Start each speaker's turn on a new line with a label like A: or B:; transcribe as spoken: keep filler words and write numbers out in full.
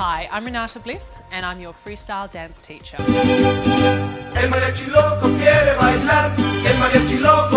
A: Hi, I'm Renata Bliss and I'm your freestyle dance teacher.
B: El mariachi loco quiere bailar, el mariachi loco